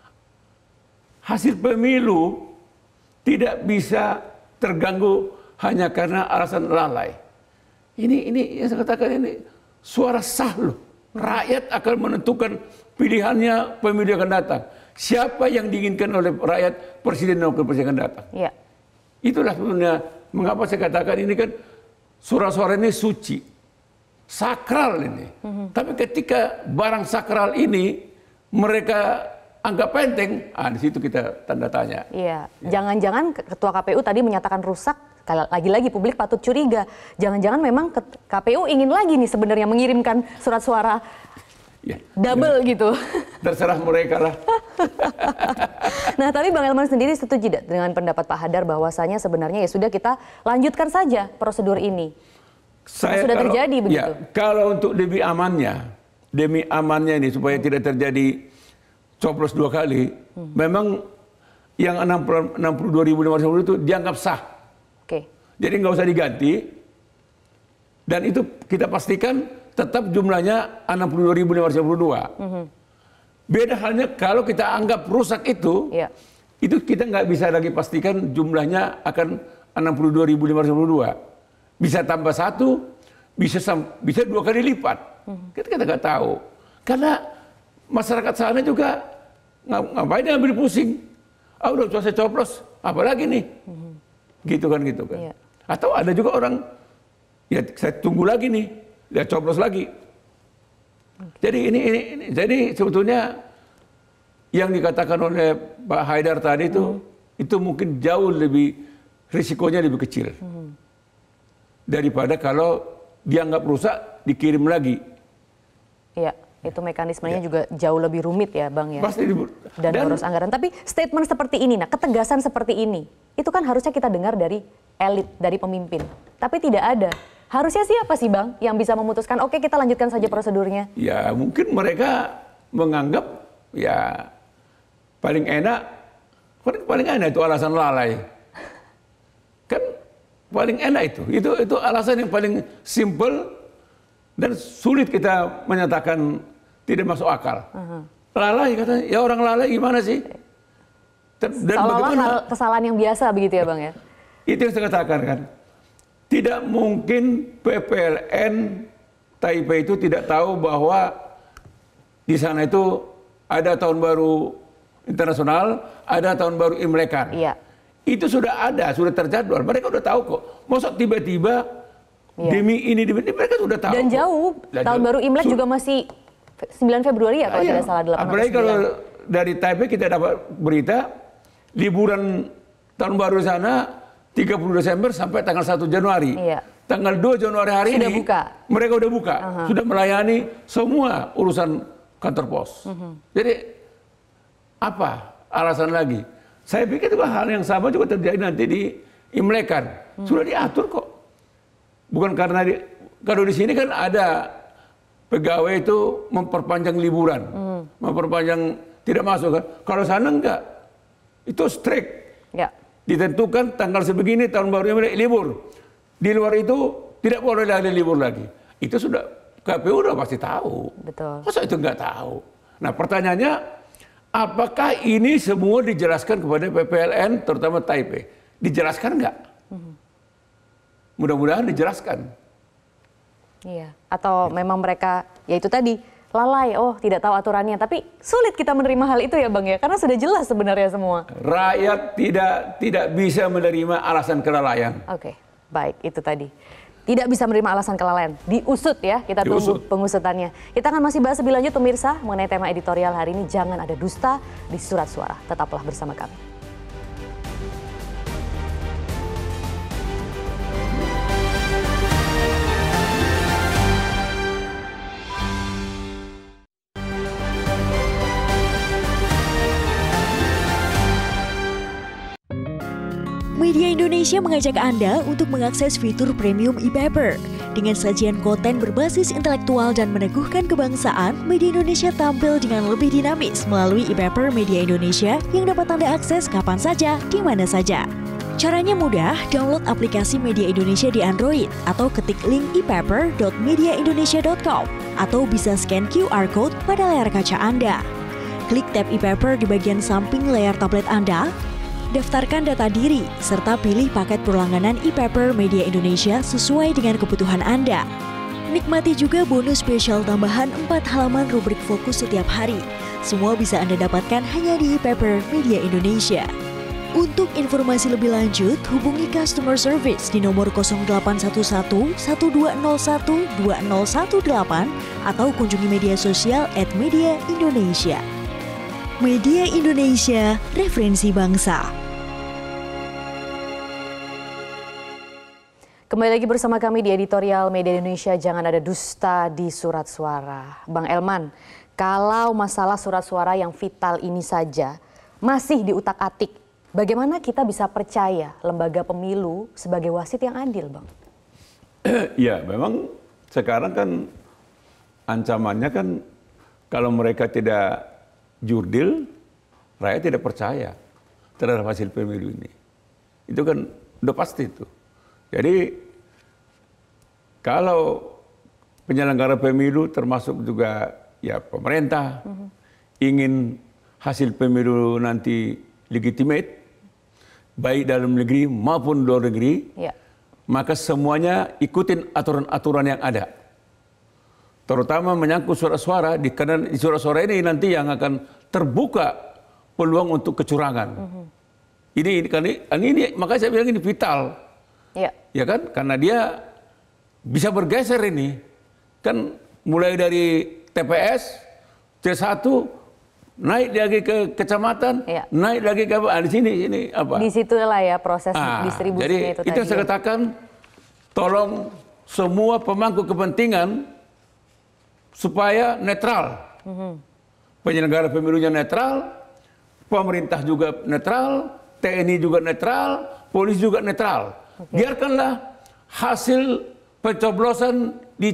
Hasil pemilu tidak bisa terganggu hanya karena alasan lalai. Ini yang saya katakan ini suara sah loh. Rakyat akan menentukan pilihannya pemilu yang akan datang. Siapa yang diinginkan oleh rakyat, presiden dan wakil presiden akan datang. Ya. Itulah sebenarnya mengapa saya katakan ini kan suara-suara ini suci, sakral ini. Tapi ketika barang sakral ini mereka anggap enteng, di situ kita tanda tanya. Iya, jangan-jangan Ketua KPU tadi menyatakan rusak, lagi-lagi publik patut curiga. Jangan-jangan memang KPU ingin lagi nih sebenarnya mengirimkan surat suara double gitu. Terserah mereka lah. Nah, tapi Bang Elman sendiri setuju tidak dengan pendapat Pak Hadar bahwasanya sebenarnya ya sudah kita lanjutkan saja prosedur ini? Sudah terjadi begitu. Ya, kalau untuk demi amannya ini supaya tidak terjadi coblos 2 kali, memang yang 62.552 itu dianggap sah. Oke. Jadi nggak usah diganti. Dan itu kita pastikan tetap jumlahnya 62.552. Beda halnya kalau kita anggap rusak itu kita nggak bisa lagi pastikan jumlahnya akan 62.552. Bisa tambah 1, bisa 2 kali lipat. Kita nggak tahu. Karena masyarakat sana juga ngapain ambil pusing. Udah selesai coblos, apalagi nih? Gitu kan. Yeah. Atau ada juga orang, ya saya tunggu lagi nih, lihat coblos lagi. Jadi jadi sebetulnya yang dikatakan oleh Pak Haidar tadi itu mungkin jauh lebih risikonya lebih kecil daripada kalau dianggap rusak dikirim lagi. Iya, itu mekanismenya juga jauh lebih rumit ya Bang ya. Pasti dan boros anggaran. Tapi statement seperti ini, ketegasan seperti ini, itu kan harusnya kita dengar dari elit, dari pemimpin. Tapi tidak ada. Harusnya siapa sih Bang yang bisa memutuskan, oke kita lanjutkan saja prosedurnya? Ya mungkin mereka menganggap ya paling enak itu alasan lalai. Kan paling enak itu alasan yang paling simple dan sulit kita menyatakan tidak masuk akal. Lalai katanya, ya orang lalai gimana sih? Dan bagaimana? Kesalahan yang biasa begitu ya Bang ya? Itu yang saya katakan kan. Tidak mungkin PPLN Taipei itu tidak tahu bahwa di sana itu ada tahun baru internasional, ada tahun baru Imlekan. Iya. Itu sudah ada, sudah terjadwal. Mereka sudah tahu kok. Masa tiba-tiba demi ini mereka sudah tahu. Dan jauh, tahun baru Imlek juga masih 9 Februari ya kalau tidak salah 8 Apalagi kalau dari Taipei kita dapat berita liburan tahun baru sana 30 Desember sampai tanggal 1 Januari. Iya. Tanggal 2 Januari hari sudah ini buka. Mereka sudah buka, sudah melayani semua urusan kantor pos. Jadi apa alasan lagi? Saya pikir juga hal yang sama juga terjadi nanti di Imlekan. Sudah diatur kok. Bukan karena kalau di sini kan ada pegawai itu memperpanjang liburan, memperpanjang tidak masuk kan. Kalau sana enggak, itu strict. Ya. Ditentukan tanggal sebegini tahun baru Imlek libur. Di luar itu tidak boleh ada libur lagi. Itu sudah KPU udah pasti tahu. Betul. Masa itu enggak tahu? Nah pertanyaannya, apakah ini semua dijelaskan kepada PPLN terutama Taipei? Dijelaskan enggak? Mudah-mudahan dijelaskan. Iya. Atau memang mereka, ya itu tadi, lalai, tidak tahu aturannya. Tapi sulit kita menerima hal itu ya Bang ya, karena sudah jelas sebenarnya semua. Rakyat tidak bisa menerima alasan kelalaian. Oke, baik itu tadi. Tidak bisa menerima alasan kelalaian. Diusut ya, kita tunggu pengusutannya. Kita akan masih bahas lebih lanjut pemirsa mengenai tema editorial hari ini. Jangan ada dusta di Surat Suara. Tetaplah bersama kami. Media Indonesia mengajak Anda untuk mengakses fitur premium e-paper. Dengan sajian konten berbasis intelektual dan meneguhkan kebangsaan, Media Indonesia tampil dengan lebih dinamis melalui e-paper Media Indonesia yang dapat Anda akses kapan saja, di mana saja. Caranya mudah, download aplikasi Media Indonesia di Android atau ketik link e-paper.mediaindonesia.com atau bisa scan QR Code pada layar kaca Anda. Klik tab e-paper di bagian samping layar tablet Anda, daftarkan data diri, serta pilih paket berlangganan e-paper Media Indonesia sesuai dengan kebutuhan Anda. Nikmati juga bonus spesial tambahan 4 halaman rubrik fokus setiap hari. Semua bisa Anda dapatkan hanya di e-paper Media Indonesia. Untuk informasi lebih lanjut, hubungi customer service di nomor 0811 1201 2018 atau kunjungi media sosial @Media Indonesia. Media Indonesia, referensi bangsa. Kembali lagi bersama kami di editorial Media Indonesia, jangan ada dusta di Surat Suara. Bang Elman, kalau masalah surat suara yang vital ini saja masih diutak-atik, bagaimana kita bisa percaya lembaga pemilu sebagai wasit yang adil, Bang? Ya, memang sekarang kan ancamannya kan kalau mereka tidak jurdil, rakyat tidak percaya terhadap hasil pemilu ini. Itu kan udah pasti itu. Jadi kalau penyelenggara pemilu termasuk juga ya pemerintah ingin hasil pemilu nanti legitimate, baik dalam negeri maupun luar negeri, maka semuanya ikutin aturan-aturan yang ada. Terutama menyangkut surat suara, karena di surat suara ini nanti yang akan terbuka peluang untuk kecurangan. Ini makanya saya bilang ini vital. Ya kan? Karena dia bisa bergeser ini. Kan mulai dari TPS, C1, naik lagi ke kecamatan, naik lagi ke apa? Di sini apa? Di situlah ya proses distribusinya jadi itu tadi. Itu saya katakan, tolong semua pemangku kepentingan supaya netral. Penyelenggara pemilunya netral, pemerintah juga netral, TNI juga netral, polisi juga netral. Biarkanlah hasil pencoblosan di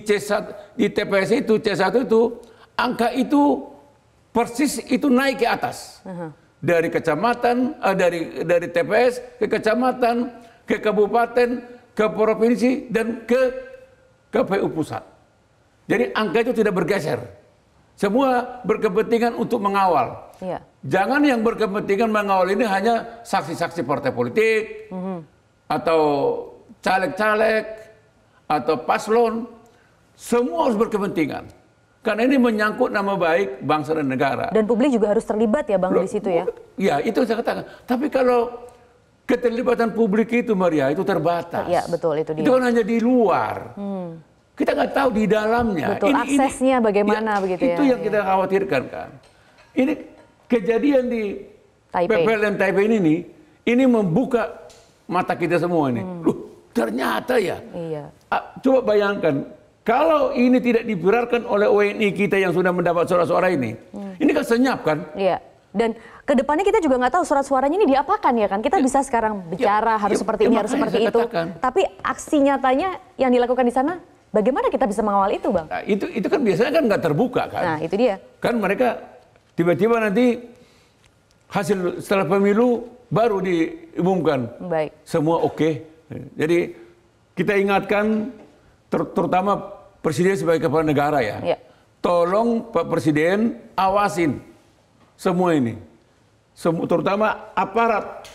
TPS itu, C1 itu, angka itu persis itu naik ke atas. Dari kecamatan, dari TPS ke kecamatan, ke kabupaten, ke provinsi, dan ke KPU pusat. Jadi angka itu tidak bergeser. Semua berkepentingan untuk mengawal. Iya. Jangan yang berkepentingan mengawal ini hanya saksi-saksi partai politik, atau caleg-caleg, atau paslon. Semua harus berkepentingan. Karena ini menyangkut nama baik bangsa dan negara. Dan publik juga harus terlibat ya Bang di situ ya? Ya, itu saya katakan. Tapi kalau keterlibatan publik itu, Maria, itu terbatas. Ya, betul, itu dia. Itu kan hanya di luar. Kita nggak tahu di dalamnya. Betul, aksesnya bagaimana begitu ya. Itu yang kita khawatirkan kan. Ini kejadian di PPLN Taipei ini membuka mata kita semua ini. Loh, ternyata ya. Iya. Coba bayangkan. Kalau ini tidak dibiarkan oleh WNI kita yang sudah mendapat surat-suara ini kan senyap kan? Iya. Dan kedepannya kita juga nggak tahu surat suaranya ini diapakan ya kan? Kita bisa sekarang bicara harus seperti ini, harus seperti itu. Tapi aksi nyatanya yang dilakukan di sana, bagaimana kita bisa mengawal itu, Bang? Nah, itu kan biasanya kan nggak terbuka kan? Nah, itu dia. Kan mereka tiba-tiba nanti hasil setelah pemilu baru diumumkan. Baik. Semua oke. Jadi kita ingatkan terutama Presiden sebagai kepala negara ya. Tolong Pak Presiden awasin semua ini. Terutama aparat.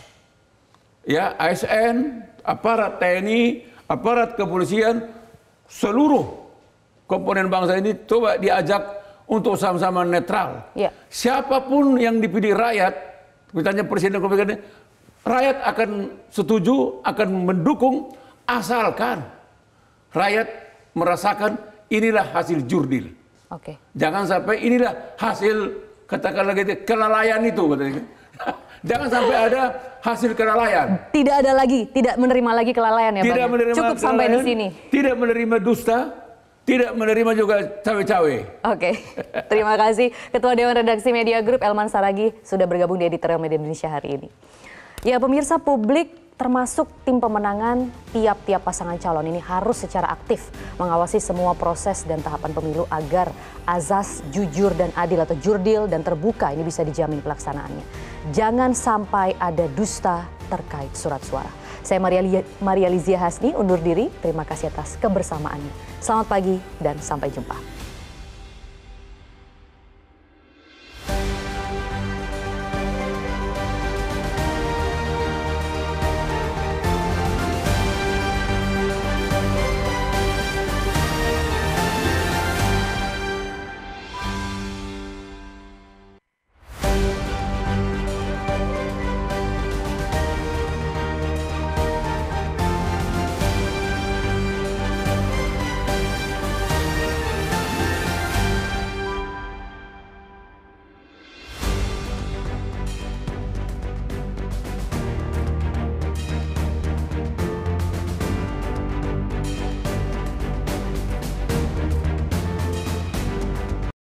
Ya, ASN, aparat TNI, aparat kepolisian, seluruh komponen bangsa ini coba diajak untuk sama-sama netral. Siapapun yang dipilih rakyat, misalnya Presiden rakyat akan setuju, akan mendukung asalkan rakyat merasakan inilah hasil jurdil. Jangan sampai inilah hasil katakanlah gitu kelalaian itu katanya. Jangan sampai ada hasil kelalaian. Tidak menerima lagi kelalaian ya, tidak Bang. Menerima Cukup sampai di sini. Tidak menerima dusta, tidak menerima juga cawe-cawe. Oke. Terima kasih Ketua Dewan Redaksi Media Group Elman Saragih sudah bergabung di Editorial Media Indonesia hari ini. Ya, pemirsa, publik termasuk tim pemenangan tiap-tiap pasangan calon ini harus secara aktif mengawasi semua proses dan tahapan pemilu agar azas jujur dan adil atau jurdil dan terbuka ini bisa dijamin pelaksanaannya. Jangan sampai ada dusta terkait surat suara. Saya Maria Lizia Hasni undur diri. Terima kasih atas kebersamaannya. Selamat pagi dan sampai jumpa.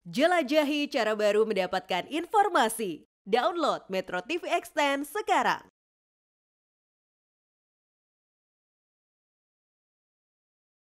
Jelajahi cara baru mendapatkan informasi. Download Metro TV Extend sekarang.